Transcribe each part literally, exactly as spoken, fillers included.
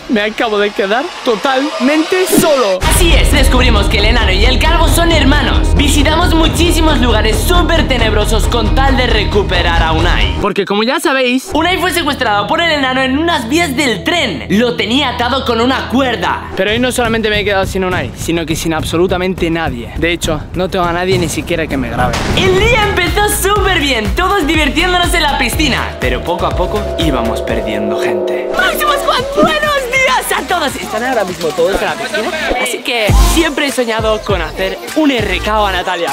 me acabo de quedar totalmente solo. Así es, descubrimos que el enano y el calvo son hermanos. Visitamos muchísimos lugares súper tenebrosos con tal de recuperar a Unai. Porque como ya sabéis, Unai fue secuestrado por el enano en unas vías del tren. Lo tenía atado con una cuerda. pero hoy no solamente me he quedado sin Unai, sino que sin absolutamente nadie. De hecho, no tengo a nadie ni siquiera que me grabe. El día empezó súper bien, todos divirtiéndonos en la piscina. Pero poco a poco íbamos perdiendo gente. ¡Máximo Squad! ¡Buenos días a todos! Están ahora mismo todos en la piscina. Así que siempre he soñado con hacer un R K O a Natalia.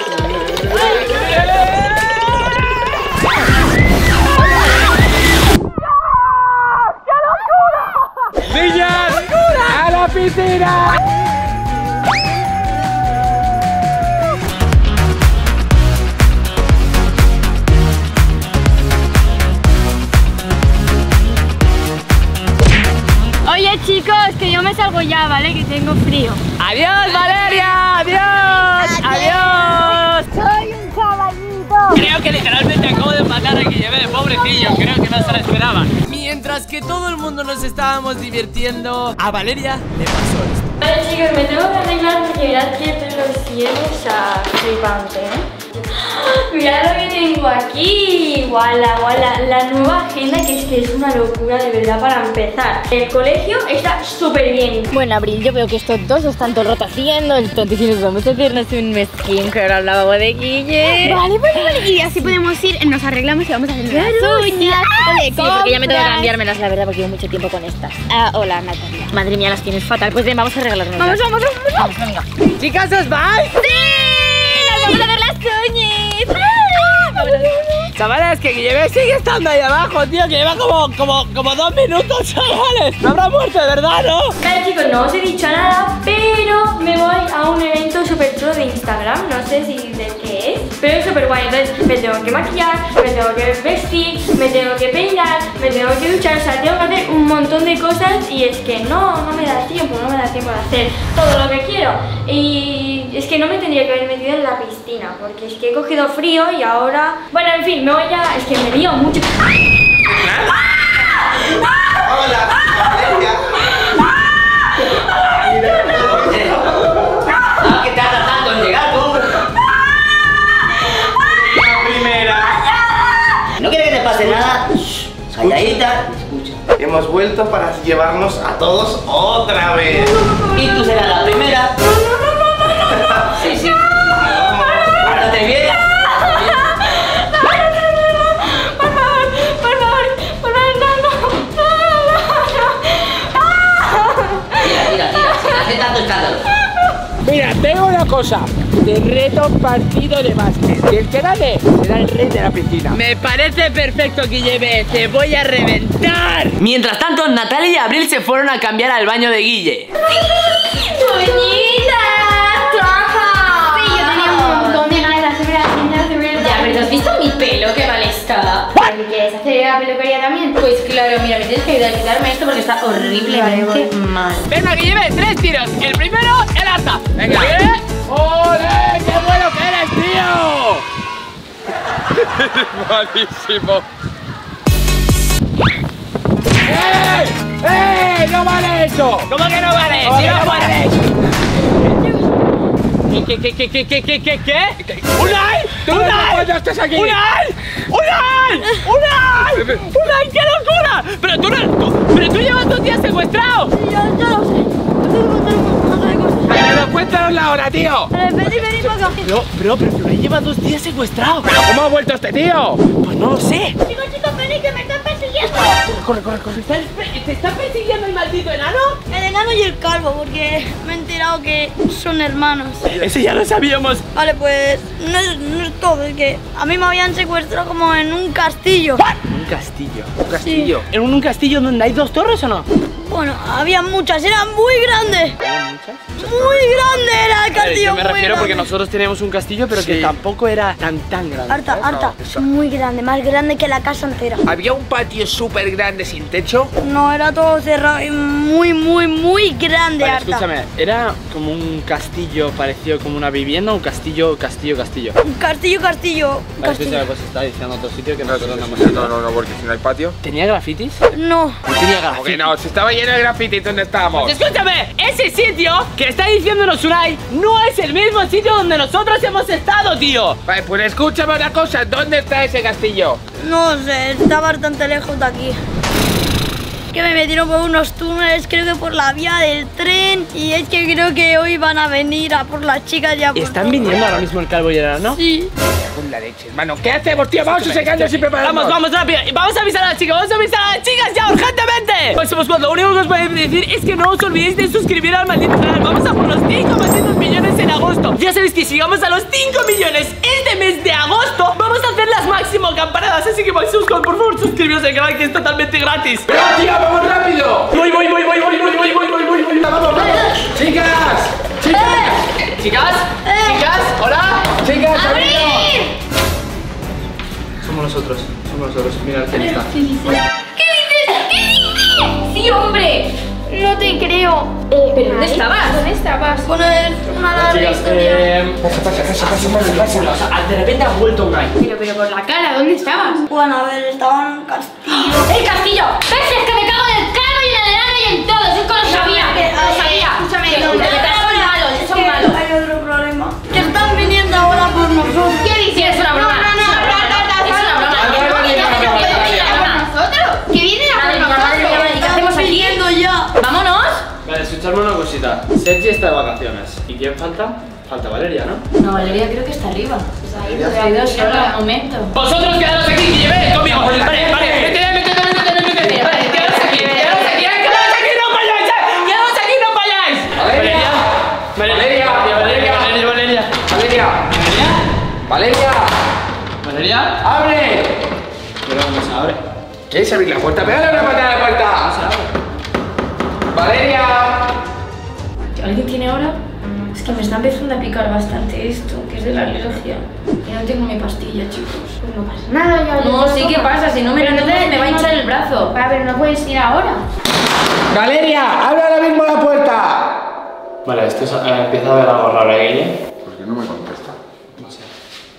¡Niñas! ¡A la piscina! Oye chicos, que yo me salgo ya, ¿vale? Que tengo frío. ¡Adiós, Valeria! ¡Adiós! ¡Adiós! Soy un caballito. Creo que literalmente acabo de matar a Guillemé, pobrecillo. Creo que no se lo esperaban. Mientras que todo el mundo nos estábamos divirtiendo, a Valeria le pasó esto. Vale chicos, me tengo que arreglar porque mirad que pelo tienes, o sea, flipante, ¿eh? Mirad lo que tengo aquí. Guala, guala, la nueva agenda, que es que es una locura de verdad para empezar. El colegio está súper bien. Bueno, Abril, yo veo que estos dos están todo el rato haciendo el tonto y nos vamos a hacernos un skincare al lavabo de Guille. Vale, vale, vale. Y así podemos ir, nos arreglamos y vamos a hacer las uñas. Sí, porque ya me tengo que cambiármelas, la verdad, porque llevo mucho tiempo con estas. Ah, hola, Natalia. Madre mía, las tienes fatal. Pues bien, vamos a arreglarnos. Vamos, vamos, vamos. Vamos, venga. Chicas, ¿os vais? ¡Sí! ¡Nos vamos a hacer las uñas! Chavales, que Guillemé sigue estando ahí abajo, tío, que lleva como, como, como dos minutos, chavales. No habrá muerto, de verdad, ¿no? Vale chicos, no os he dicho nada, pero me voy a un evento súper chulo de Instagram. No sé si de qué es, pero es súper guay. Entonces me tengo que maquillar, me tengo que vestir, me tengo que peinar, me tengo que duchar. O sea, tengo que hacer un montón de cosas y es que no, no me da tiempo, no me da tiempo de hacer todo lo que quiero. Y es que no me tendría que haber metido en la piscina, porque es que he cogido frío y ahora... Bueno, en fin, me voy a... Es que me lío mucho. Hola, Valeria. ¿Qué te ha tratado con llegar tú? La primera. ¿No quieres que te pase nada? Calladita. Escucha. Hemos vuelto para llevarnos a todos otra vez. Y tú serás la primera. Sí, sí. Pártate bien. Mira, tengo una cosa. Te reto partido de básquet. Y el que gane será el rey de la piscina. Me parece perfecto, Guille. Te voy a reventar. Mientras tanto, Natalia y Abril se fueron a cambiar al baño de Guille. ¡Uñita! ¡Toma! Sí, yo tenía un montón de ganas de hacerme las uñas de verdad. Ya, pero ¿has visto mi pelo? ¡Qué mal está! ¿Me quieres hacer la peluquería también? Pues claro, mira, me tienes que ayudar a quitarme esto porque está horriblemente mal. Venga, Guillemé, tres tiros. El primero, el alta. Venga. ¿Qué? ¡Ole! ¡Qué bueno que eres, tío! Malísimo. ¡Eh! ¡Eh! ¡No vale eso! ¿Cómo que no vale? ¡No ¡Sí va vale! ¿Qué, qué, qué, qué, qué, qué, qué, qué? ¡Unai! ¡Unai! ¡Unai! estás aquí! ¡Unai! ¡Unai! ¡Unai! ¡Unai! ¡Qué locura! Pero tú no... tú- pero tú llevas dos días secuestrado. Yo, yo lo sé. Yo tengo que contar un montón de cosas. Pero cuéntanos la hora, tío. Eh, Vení, vení para acá. Pero, pero, pero Unai lleva dos días secuestrado. ¿Pero cómo ha vuelto este tío? Pues no lo sé. Chicos, chicos, vení que me están persiguiendo. Corre, corre, corre. ¿Te está persiguiendo el maldito enano? El enano y el calvo, porque me he enterado que son hermanos. Eso ya lo sabíamos. Vale, pues no es, no es todo, es que a mí me habían secuestrado como en un castillo. Un castillo. Un castillo. ¿En un castillo donde hay dos torres o no? Bueno, había muchas, eran muy grandes. Muy grande era el castillo. Yo me muy refiero porque grande. nosotros teníamos un castillo, pero que tampoco era tan tan grande. Harta, harta, muy grande, más grande que la casa entera. Había un patio súper grande sin techo. No, era todo cerrado y muy, muy, muy grande, Vale, harta. escúchame, ¿era como un castillo parecido como una vivienda o un castillo, castillo, castillo? Un castillo, castillo, Vale, castillo. escúchame, pues está diciendo otro sitio que nosotros no hemos No, ido. no, no, porque si no hay patio. ¿Tenía grafitis? No, No tenía Como que grafitis. no, se estaba yendo lleno de graffiti donde estamos. Pues escúchame, ese sitio que está diciéndonos Unai no es el mismo sitio donde nosotros hemos estado, tío. Vale, pues escúchame una cosa, ¿dónde está ese castillo? No sé, está bastante lejos de aquí. Que me metieron por unos túneles, creo que por la vía del tren. Y es que creo que hoy van a venir a por las chicas ya. Están viniendo ahora mismo el calvo y el enano, ¿no? Sí. Con la leche, hermano. ¿Qué hacemos, tío? Vamos secando sin prepararnos. Vamos, vamos rápido. Vamos a avisar a las chicas, vamos a avisar a las chicas ya urgentemente. Pues pues, lo único que os voy a decir es que no os olvidéis de suscribir al maldito canal. Vamos a por los cinco malditos millones en agosto. Ya sabéis que si llegamos a los cinco millones este mes de agosto, vamos a hacer las máximo campanadas. Así que vais a buscar, por favor, suscribiros al canal, que es totalmente gratis. ¡Pero, tío, vamos rápido! Voy, voy, voy, voy, voy, voy, voy, voy, voy, voy, voy. ¡Vamos, vamos! ¡Chicas! ¡Chicas! Chicas, chicas, hola. ¡Chicas, ¡Abrir! Somos nosotros, somos nosotros. Mira quién está. ¿Qué dices? ¿Qué dices? Sí, hombre. No te creo. Eh, ¿pero dónde estabas? ¿Dónde estabas? Poner una larga Chicas, historia. eh... Pasa, pasa, pasa, pasa, pasa, pasa. O sea, de repente ha vuelto Unai. Pero, pero por la cara, ¿dónde estabas? Bueno, a ver, estaba en un castillo. ¡El castillo! ¿Ves? Es que me cago en el calvo y en el enano y en todo. Es que lo sabía. Lo sabía. Escúchame, Que no, los no, vegetales son no, malos, es son que malos. hay otro problema. Que están viniendo ahora por nosotros. ¿Qué dices? Es una broma. No, no, no, Es una broma, no, no, es una broma. no, no, no, no, no, no, no, no, ¿Nosotros? ¿Que vienen a por nosotros? ¿Y qué hacemos aquí? Ya. ¡Vámonos! Vale, escuchadme una cosita. Sergi está de vacaciones. ¿Y quién falta? Falta Valeria, ¿no? No, Valeria creo que está arriba. Se ha ido sola, un momento. Vosotros quedaros aquí, que llevéis conmigo. Vale, vale, métete, métete, métete, métete. Vale, quedaros aquí, quedaros aquí, quedaros aquí, no vayáis, eh. Quedaros aquí, no vayáis. Valeria. Valeria, Valeria, Valeria, Valeria, Valeria. Valeria. Valeria. Valeria. ¡Abre! Pero no se abre. ¿Quieres abrir la puerta? ¡Pégale una patada a la puerta! ¡Valeria! ¿Alguien tiene hora? Es que me está empezando a picar bastante esto, que es de la alergia. Y no tengo mi pastilla, chicos. Pues no pasa nada, ya. No, sí que pasa, si no me lo tomo me va a hinchar el brazo. A ver, no puedes ir ahora. ¡Valeria! ¡Abre ahora mismo la puerta! Vale, esto es, eh, empieza a ver algo raro, ¿eh, Guille? ¿Por qué no me contesta? No sé.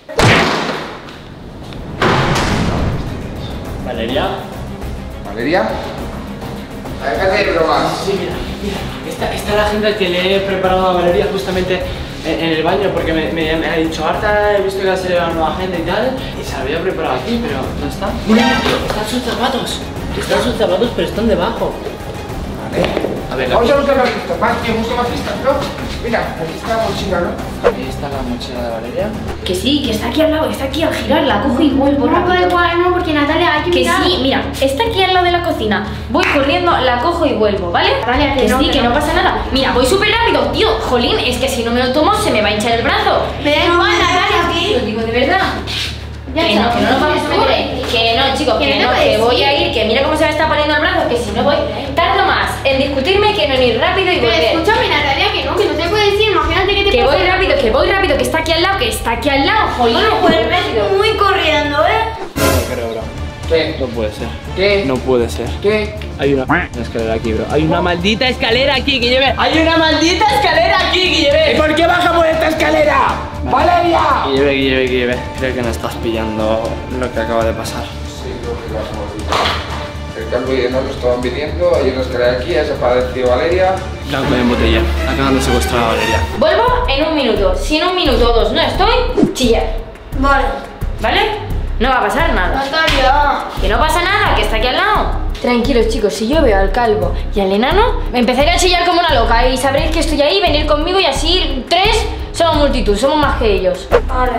Valeria. ¿Valeria? Déjate de bromas. Sí, mira, mira. Esta, esta es la gente que le he preparado a Valeria justamente en, en el baño porque me, me, me ha dicho harta, he visto que ha salido una nueva gente y tal. Y se la había preparado aquí, pero no está. Mira, mira, están sus zapatos. Están sus zapatos, pero están debajo. Vale. A ver, Vamos a buscar más listas. Más, tío, busca más listas, ¿no? Mira, aquí está la mochila, ¿no? ahí está la mochila de Valeria. Que sí, que está aquí al lado, está aquí al girar, la cojo y vuelvo No puede rápido. igual, no, porque Natalia hay que Que mirar. sí, mira, está aquí al lado de la cocina. Voy corriendo, la cojo y vuelvo, ¿vale? Natalia, que que no, sí, que que no no. pasa nada. Mira, voy súper rápido, tío. Jolín, es que si no me lo tomo se me va a hinchar el brazo. Me da igual, Natalia, Te lo aquí. digo de verdad. Ya Que está, no, que no nos vamos a meter ahí. Que no, chicos, que, Que no no, te que puedes voy ir. a ir, que mira cómo se me está poniendo el brazo, que si no voy, tardo más en discutirme que no en ir rápido y Pero volver. escúchame, Natalia, que no, que no te puedes ir. Imagínate que te Que pasa voy rápido, que voy rápido, que está aquí al lado, que está aquí al lado, jolín. Bueno, pues ves muy corriendo, ¿eh? No creo, bro. ¿Qué? No puede ser. ¿Qué? No puede ser. ¿Qué? Hay una, una escalera aquí, bro. Hay una maldita escalera aquí que lleve. Hay una maldita escalera aquí que ¿Y lleve. por qué bajamos esta escalera? ¡Valeria! Que lleve, que lleve, que lleve. Creo que no estás pillando lo que acaba de pasar. Sí, creo que lo hemos visto. El calvo y el enano estaban viniendo, hay una escalera aquí, ha desaparecido Valeria. Blanco en botella. Acaban de secuestrar a Valeria. Vuelvo en un minuto. Si en un minuto o dos no estoy, chillar. Vale. ¿Vale? No va a pasar nada. Natalia. Que no pasa nada, que está aquí al lado. Tranquilos, chicos, si yo veo al calvo y al enano, me empezaré a chillar como una loca y sabréis que estoy ahí, venir conmigo y así tres somos multitud, somos más que ellos. Vale.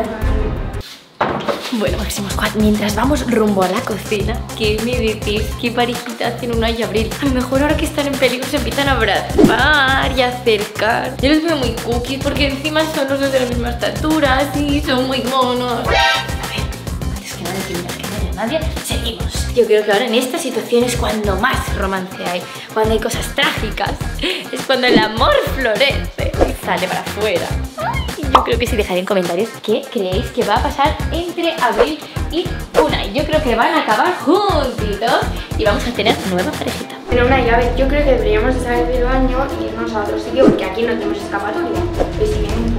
Bueno, Máximo Squad, mientras vamos rumbo a la cocina, ¿qué me decís? ¿Qué parejita hacen Unai y Abril? A lo mejor ahora que están en peligro se empiezan a abrazar y a acercar. Yo los veo muy cookies porque encima son los dos de la misma estatura, sí, son muy monos. A ver, antes que nada, que mirar que no haya nadie, seguimos. Yo creo que ahora en esta situación es cuando más romance hay, cuando hay cosas trágicas, es cuando el amor florece y sale para afuera. Yo creo que sí, dejad en comentarios qué creéis que va a pasar entre Abril y Unai. Yo creo que van a acabar juntitos y vamos a tener nueva parejita. Pero una llave, yo creo que deberíamos de salir del baño y irnos a otro sitio porque aquí no tenemos escapatoria. Y si vienen,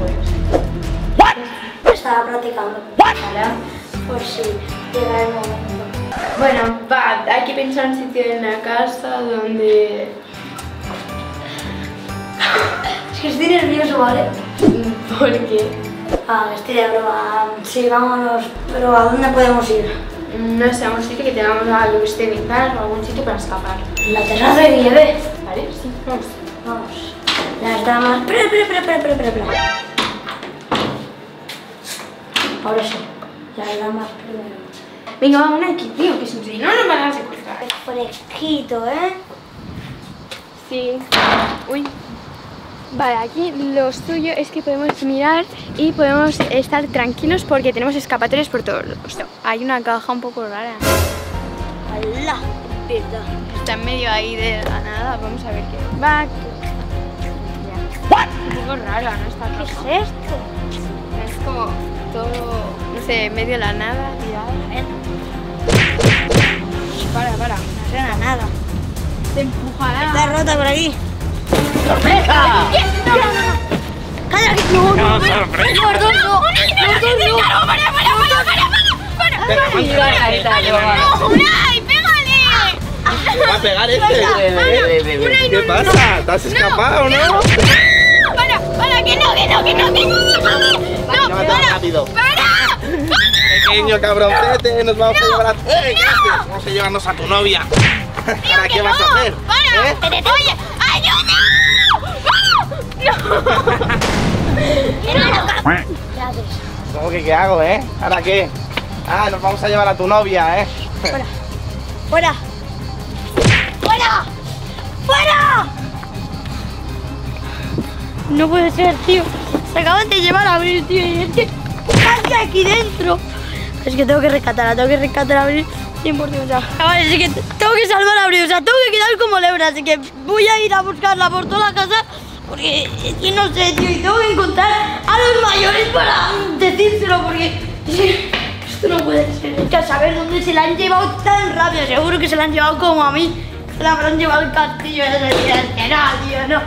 pues... Estaba practicando. ¿Vale? Pues sí, llega el momento. Bueno, va, hay que pensar un sitio en la casa donde Es que estoy nervioso, ¿vale? ¿Por qué? Ah, estoy de broma. Sí, vámonos. Pero ¿a dónde podemos ir? No sé, a un sitio que tengamos a lo que esté evitar o algún sitio para escapar. La terraza de Guilleve. ¿Vale? Sí, vamos. Vamos. Las damas. Espera, espera, espera, espera, espera, espera. Ahora sí. Las damas primero. Venga, vamos aquí, tío, que si no nos van a secuestrar. Es fresquito, ¿eh? Sí. Uy. Vale, aquí lo suyo es que podemos mirar y podemos estar tranquilos porque tenemos escapatorias por todos lados. Hay una caja un poco rara. ¡Hala! Perdón. Está en medio ahí de la nada, vamos a ver qué va. Ya. Un poco rara, ¿no? Esta ¿Qué caja. es esto? Es como todo, no sé, en medio de la nada, tirado. Para, para. No suena nada. Te empujará. Está rota por aquí. ¡Sorpresa! No, no, no. ¡Cállate! No, no, no. sorpresa! Los dos no. Los dos no. ¡Para, para, para, para, para! ¡No, Unai, pégale! ¿Me va a pegar este? ¿Qué pasa? ¿Te has escapado, no? ¡Para, para! ¡Que no, que no, que no, que no! ¡No, para! ¡Rápido! ¡Para! Pequeño cabroncete, nos vamos a llevar a... ¡Eh, qué haces! Vamos a llevarnos a tu novia. ¿Ahora qué vas a hacer? ¡Para! ¿Eh? ¡Oye! ¡Ayuda! ¡No! ¿Qué haces? ¿Cómo que qué hago, eh? ¿Ahora qué? Ah, nos vamos a llevar a tu novia, eh. ¡Fuera! ¡Fuera! ¡Fuera! ¡Fuera! No puede ser, tío. Se acaban de llevar a Abril, tío. Y es que casi aquí dentro. Es que tengo que rescatarla, tengo que rescatar a Abril. cien por ciento, o sea, chavales, es que tengo que salvar a Abril, o sea, tengo que quedar como lebra. Así que voy a ir a buscarla por toda la casa. Porque es que no sé, tío. Y tengo que encontrar a los mayores para decírselo. Porque esto no puede ser. Es que a saber dónde se la han llevado tan rápido. Seguro que se la han llevado como a mí. Se la habrán llevado al castillo ese día. Es que no, tío, no.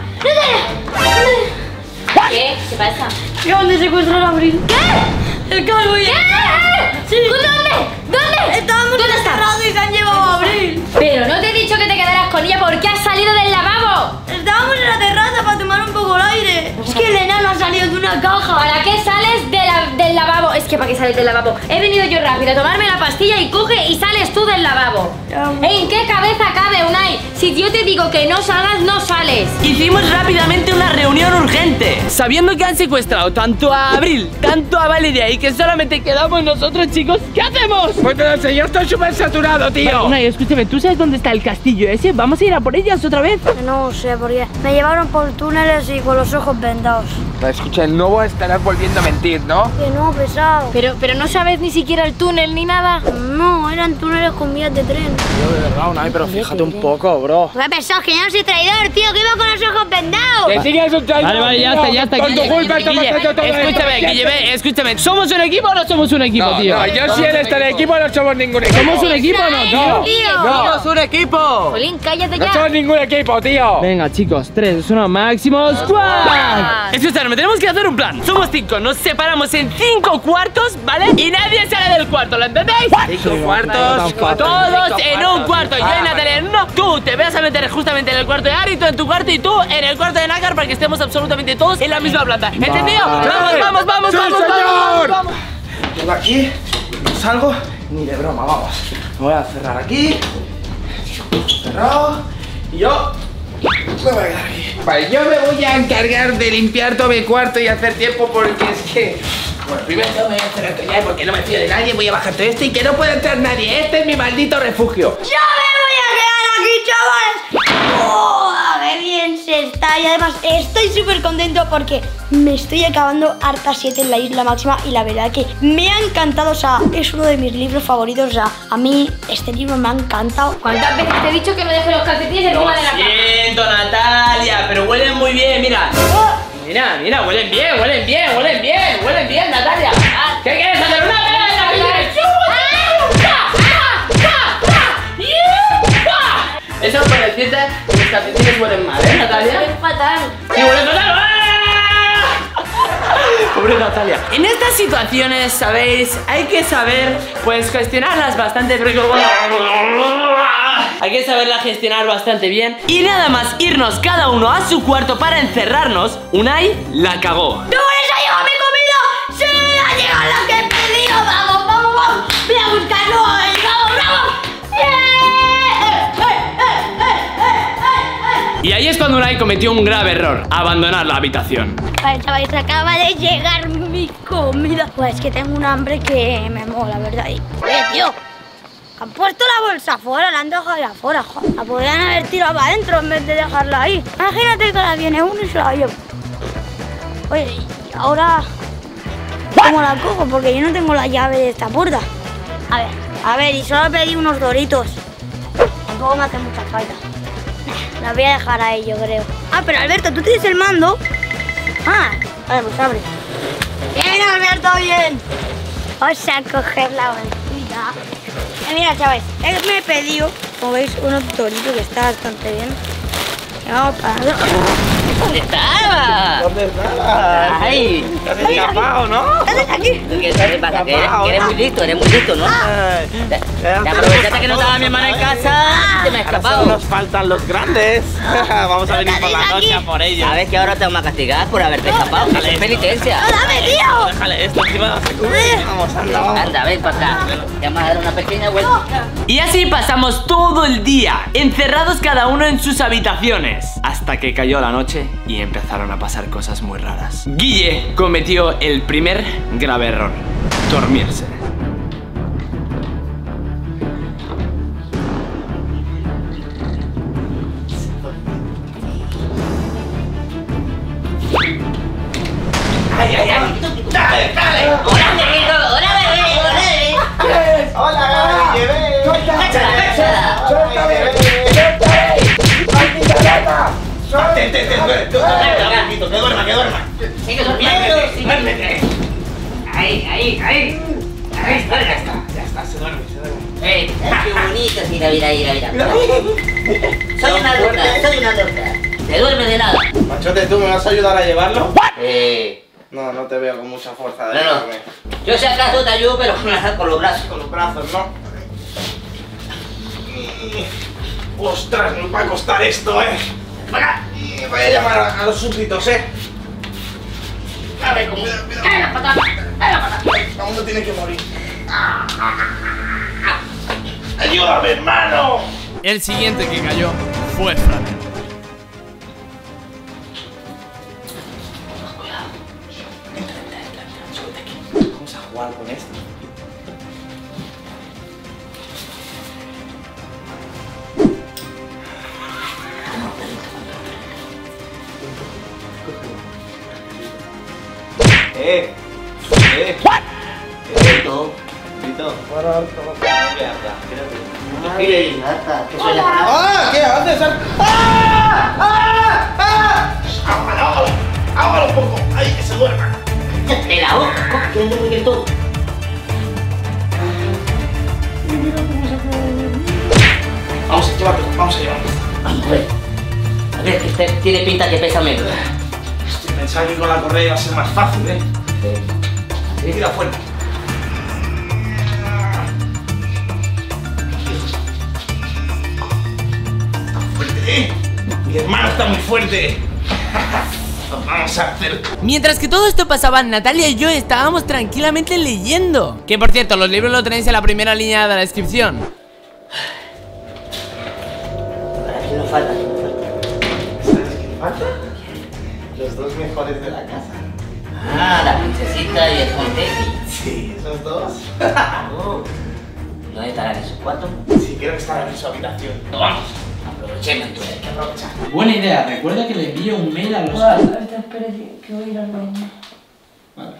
¿Qué? ¿Qué pasa? Acaban de secuestrar a Abril. ¿Qué? El calvo y... ¿Qué? Sí. ¿Dónde? ¿Dónde? Estábamos encerrados y se han llevado a Abril. Pero no te he dicho que te quedaras con ella. ¿Por qué has salido del lavabo? Estábamos en la terraza para tomar un poco el aire. Es que el enano ha salido de una caja. ¿Para qué sales de la- del lavabo? Es que ¿para qué sales del lavabo? He venido yo rápido a tomarme la pastilla y coge y sales tú del lavabo. ¿En qué cabeza cabe, Unai? Si yo te digo que no salgas, no sales. Hicimos rápidamente una reunión urgente. Sabiendo que han secuestrado tanto a Abril, tanto a Valeria y que solamente quedamos nosotros, chicos, ¿qué hacemos? Pues no sé, yo estoy súper saturado, tío. Unai, escúchame, ¿tú sabes dónde está el castillo ese? ¿Vamos a ir a por ellas otra vez? No sé, porque me llevaron por túneles y con los ojos vendados. Escucha, el nuevo estarás volviendo a mentir, ¿no? Que no, pesado. Pero, pero no sabes ni siquiera el túnel ni nada. No, eran túneles con vías de tren. Yo de verdad, Unai, pero fíjate un poco, bro. ¿Qué pesado? Que yo no soy traidor, tío, que iba con los ojos vendados. Que sigues un traidor, Vale, vale, ya tío. está, ya está. Por tu Guille, culpa Guille, estamos haciendo todo esto. escúchame, Guille, ve, escúchame. ¿Somos un equipo o no somos un equipo, No, tío? No, yo si él está en el equipo, no somos ningún equipo. ¿Somos un equipo o no, tío? Tío. No, ¡Somos un equipo! Jolín, cállate no ya. somos ningún equipo, tío. Venga, chicos, tres, dos, uno, máximo squad. Escuchadme, tenemos que hacer un plan. Somos cinco, nos separamos en cinco cuartos, ¿vale? Y nadie sale del cuarto, ¿lo entendéis? Cinco cuartos, todos en un cuarto. Yo y Natalia en uno. Tú te vas a meter justamente en el cuarto de Ari, tú en tu cuarto y tú en el cuarto de Nácar para que estemos absolutamente todos en la misma planta. ¿Entendido? Vamos, vamos, vamos, ¡Sí, vamos, señor! vamos, vamos. Yo de aquí no salgo ni de broma, vamos. Me voy a cerrar aquí. Cerrado. Y yo me voy a quedar aquí. Vale, yo me voy a encargar de limpiar todo mi cuarto y hacer tiempo porque es que... Bueno, primero me voy a hacer esto ya porque no me fío de nadie, voy a bajar todo esto y que no pueda entrar nadie. Este es mi maldito refugio. ¡Yo me voy a quedar aquí, chavales! ¡Oh, qué bien se está! Y además estoy súper contento porque me estoy acabando Arta siete en la Isla Máxima y la verdad que me ha encantado, o sea, es uno de mis libros favoritos, o sea, a mí este libro me ha encantado. ¿Cuántas veces te he dicho que no dejes los calcetines encima de la cama? Siento, Natalia, pero huelen muy bien, mira. Mira, mira, huelen bien, huelen bien, huelen bien, huelen bien, Natalia. ¿Qué quieres hacer? ¡Una vez! Eso por decirte que los calcetines huelen mal, ¿eh, Natalia? Es fatal. ¡Sí, huelen fatal! ¡Ah! Pobre Natalia. En estas situaciones, ¿sabéis? Hay que saber, pues, gestionarlas bastante. Porque... Hay que saberla gestionar bastante bien. Y nada más irnos cada uno a su cuarto para encerrarnos, Unai la cagó. ¡No les ha llegado mi comida! ¡Sí! ¡Ha llegado la que he pedido! ¡Vamos, vamos, vamos! ¡Voy a buscarlo! ¡Vamos, vamos! Y ahí es cuando Unai cometió un grave error: abandonar la habitación. Vale, chavales, acaba de llegar mi comida. Pues es que tengo un hambre que me mola, ¿verdad? Y, oye, tío, han puesto la bolsa afuera, la han dejado ahí afuera, joder. La podrían haber tirado para adentro en vez de dejarla ahí. Imagínate que ahora viene uno y se la lleva. Oye, y ahora, ¿cómo la cojo? Porque yo no tengo la llave de esta puerta. A ver, a ver, y solo pedí unos Doritos. Tampoco me hace mucha falta. La voy a dejar ahí, yo creo. Ah, pero Alberto, ¿tú tienes el mando? Ah, vale, pues abre. Bien, Alberto, bien. Vamos a coger la bolsita. Eh, mira, chavales, eh, me he pedido, como veis, unos Doritos que está bastante bien. Y vamos para... ¿Dónde estaba? ¿Dónde estás? Ay, Te has escapado, ¿no? ¿Qué haces aquí? ¿Tú qué sabes? Pasa que eres, que eres muy listo, eres muy listo, ¿no? Ay, Te, te aprovechaste que no estaba mi hermana en casa y te me ha ahora escapado. solo nos faltan los grandes. Vamos a venir por la noche a por ellos. ¿Sabes que ahora te vamos a castigar por haberte escapado? Eso es penitencia. ¡No, dame, tío! Déjale esto encima. Vamos, anda, vamos. Anda, ven para acá. Te vamos a dar una pequeña vuelta. Y así pasamos todo el día, encerrados cada uno en sus habitaciones, hasta que cayó la noche y empezaron a pasar cosas muy raras. Guille cometió el primer grave error: dormirse. Ay, ay, ay. Dale, dale. ¡Hola, Miguel! ¡Hola, bebé! ¡Hola, bebé! Hola, bebé. ¡Cáchala, cáchala! ¡Suéltame! ¡Suéltame! ¡Maldita rata! ¡Suéltate! ¡Te duerma, que duerma! ¡Sigue durmiendo! ¡Duérmete! ¡Ahí, ahí, ahí! ¡Ahí está, ya está! Ya está, se duerme, se duerme. ¡Eh! ¡Qué bonito! Mira, mira, mira, mira. Soy una loca, soy una loca. Te duerme de nada. Machote, ¿tú me vas a ayudar a llevarlo? Eh... No, no te veo con mucha fuerza de No, no. llevarme. Yo si acaso te ayudo, pero con los brazos. Con los brazos, ¿no? ¡Ostras, nos va a costar esto, eh! ¡Venga! Y voy a llamar a, a los súbditos, eh. A ver, cómo... ¡Eh, la patada! ¡Eh, la patada! Todo el mundo tiene que morir. ¡Ayúdame, hermano! El siguiente que cayó fue Fran. Vamos a jugar con esto. Eh, eh. What? Grito, grito. Bueno, ¿qué habla? ¡Ah! ¿Qué haces? ¡Ah! ¡Ah! ¡Ah! ¡Ámalo! ¡Ámalo un poco! ¡Ahí, que se duerma! ¡De la boca! ¿Qué es muy todo? Vamos a llevarlo, vamos a llevarlo. Vamos a ver. A ver, que este tiene pinta que pesa menos. Pensaba que con la correa iba a ser más fácil, ¿eh? Sí. Tira fuerte. Fuerte, ¿eh? Mi hermano está muy fuerte. Vamos a hacer... Mientras que todo esto pasaba, Natalia y yo estábamos tranquilamente leyendo. Que por cierto, los libros los tenéis en la primera línea de la descripción. Ahora, ¿quién nos falta? ¿Quién nos falta? ¿Sabes quién falta? Los dos mejores de la casa. Ah, la princesita y el Montesi. Sí, esos dos. Oh. ¿Dónde estarán esos cuatro? Sí, creo que están en su habitación. Vamos, aprovechemos entonces. Hay que aprovechar. Buena idea, recuerda que le envío un mail a los... Espera, espera, que voy a ir al baño. Vale.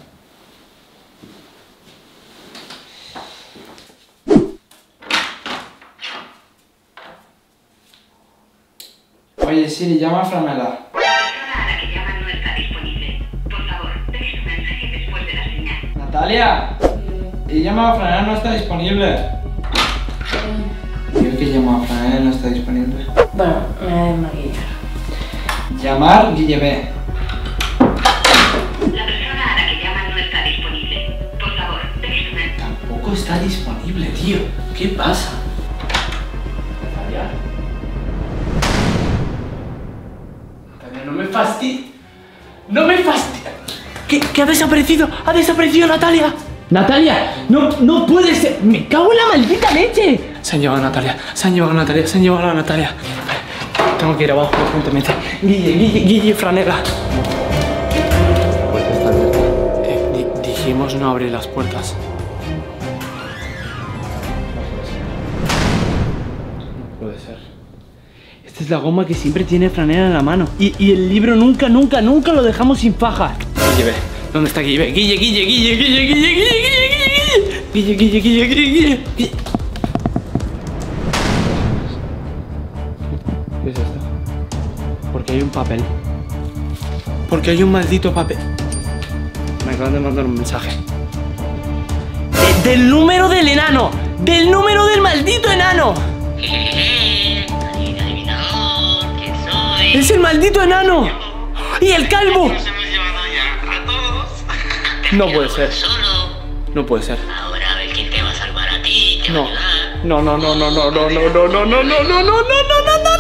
Oye Siri, llama a Franela. La persona a la que llaman no está disponible. Por favor, deje su mensaje después de la señal. Natalia, y llama a Franela, no está disponible. Yo que llamo a Franela, no está disponible. Bueno, me voy a maquillar. Llamar Guille B. La persona a la que llaman no está disponible. Por favor, deje su mensaje. Tampoco está disponible, tío. ¿Qué pasa? Natalia, no me fastidies. No me fastidies. ¿Qué, ¿Qué ha desaparecido? ¡Ha desaparecido Natalia! ¡Natalia! ¡No, no puede ser! ¡Me cago en la maldita leche! Se han llevado a Natalia, se han llevado a Natalia, se han llevado a Natalia. Vale, tengo que ir abajo urgentemente. Guille, Guille, Guille, franela. La puerta está abierta. Eh, di dijimos no abrir las puertas. No puede ser. Esta es la goma que siempre tiene franela en la mano. Y, y el libro nunca, nunca, nunca lo dejamos sin faja. Guille, ve. ¿Dónde está Guille? Guille, Guille, Guille, Guille, Guille, Guille, Guille, Guille, Guille, Guille, Guille, Guille, Guille. ¿Qué es esto? Porque hay un papel. Porque hay un maldito papel. Me acaban de mandar un mensaje. Eh, ¡Del número del enano! ¡Del número del maldito enano! ¡Es el maldito enano! ¡Y el calvo! No puede ser. No puede ser. Ahora a ver quién te va a salvar a ti. No. No, no, no, no, no, no, no, no, no, no, no, no, no, no, no, no.